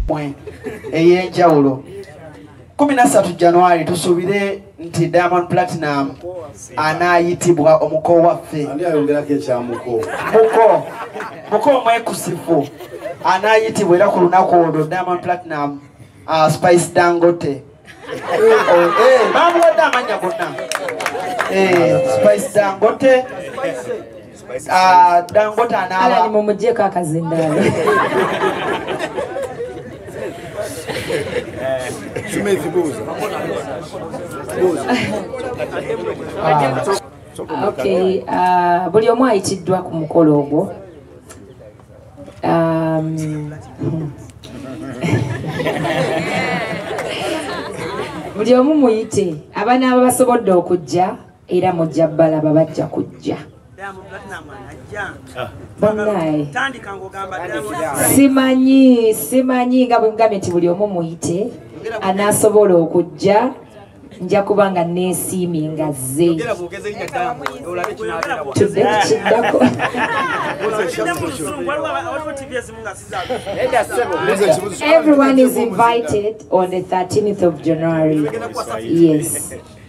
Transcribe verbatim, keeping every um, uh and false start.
ey'enjawulo. kumi na ssatu January tusuubire nti Diamond Platnumz anaayitibwa omuko waffe. Ani ayongerako ekyamuko? Muko. Muko omwekusifu. Anaayitibwa era ku lunaku olwo Diamond Platnumz uh, Spice Dangote. Eh, bamuwadde amanya gonna. Eh, Spice Dangote. Ah, Dangote anaaba. Ala ni mumugyeko akazindaalo. Smith buuza. Okay, uh, buli omu ayitiddwa ku mukolo ogwo. Um, buli omu muyite abaana abasobodde okujja era mujja balaba bajja kujja. Banaye simanyi simanyi nga bwe ngambye nti buli omu muyite anaasobola okujja nja kubanga neesiimye nga zze tudde tukiddako. Everyone is invited on the thirteenth of January. Yes.